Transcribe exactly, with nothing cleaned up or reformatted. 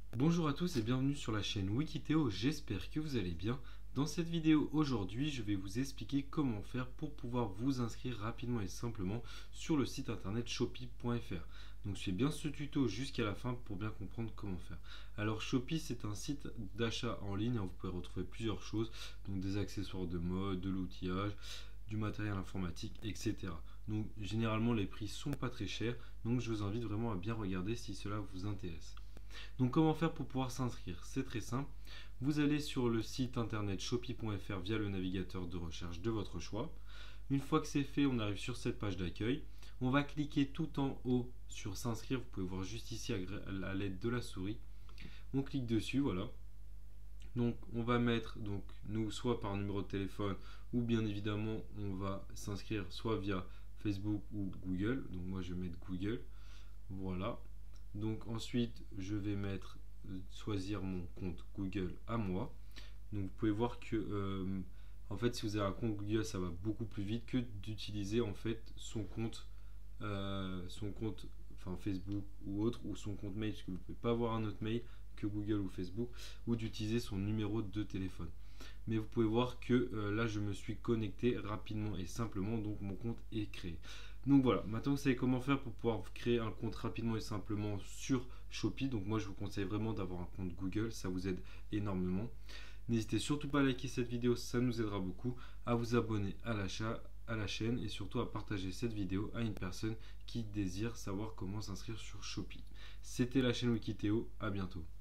Bonjour à tous et bienvenue sur la chaîne Wikiteo, j'espère que vous allez bien. Dans cette vidéo aujourd'hui, je vais vous expliquer comment faire pour pouvoir vous inscrire rapidement et simplement sur le site internet shopee point f r. Donc suivez bien ce tuto jusqu'à la fin pour bien comprendre comment faire. Alors Shopee, c'est un site d'achat en ligne, hein, vous pouvez retrouver plusieurs choses, donc des accessoires de mode, de l'outillage, du matériel informatique, et cetera. Donc généralement les prix sont pas très chers, donc je vous invite vraiment à bien regarder si cela vous intéresse. Donc comment faire pour pouvoir s'inscrire? C'est très simple. Vous allez sur le site internet shopee point f r via le navigateur de recherche de votre choix. Une fois que c'est fait, on arrive sur cette page d'accueil. On va cliquer tout en haut sur s'inscrire. Vous pouvez voir juste ici à l'aide de la souris. On clique dessus, voilà. Donc on va mettre donc nous soit par numéro de téléphone ou bien évidemment on va s'inscrire soit via Facebook ou Google. Donc moi je vais mettre Google. Voilà. Donc ensuite, je vais mettre euh, choisir mon compte Google à moi. Donc vous pouvez voir que euh, en fait, si vous avez un compte Google, ça va beaucoup plus vite que d'utiliser en fait son compte, euh, son compte, enfin Facebook ou autre, ou son compte mail, parce que vous ne pouvez pas avoir un autre mail que Google ou Facebook, ou d'utiliser son numéro de téléphone. Mais vous pouvez voir que euh, là, je me suis connecté rapidement et simplement, donc mon compte est créé. Donc voilà, maintenant vous savez comment faire pour pouvoir créer un compte rapidement et simplement sur Shopee. Donc moi je vous conseille vraiment d'avoir un compte Google, ça vous aide énormément. N'hésitez surtout pas à liker cette vidéo, ça nous aidera beaucoup, à vous abonner à l'achat, à la chaîne et surtout à partager cette vidéo à une personne qui désire savoir comment s'inscrire sur Shopee. C'était la chaîne Wikiteo, à bientôt.